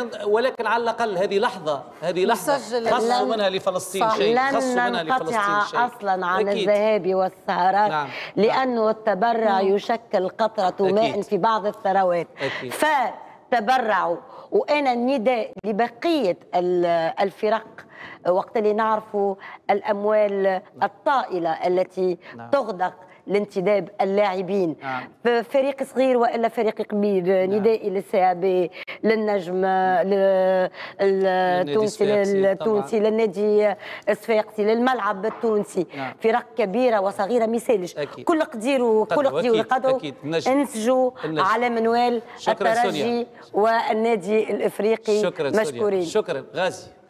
ولكن على الاقل هذه لحظه خصوا منها لفلسطين شيء، خصوا منها لفلسطين شيء. لن ننقطع اصلا عن الذهاب والسهرات. نعم. لانه التبرع يشكل قطره ماء في بعض الثروات. فتبرعوا. وانا النداء لبقيه الفرق وقت اللي نعرفوا الاموال الطائله التي تغدق لانتداب اللاعبين. فريق صغير والا فريق كبير. ندائي للسي للنجم التونسي للنادي الصفاقسي للملعب التونسي. فرق كبيره وصغيره ما يسالش. كل قديروا قدروا انسجوا على منوال الترجي والنادي الافريقي. مشكورين. شكرا غازي.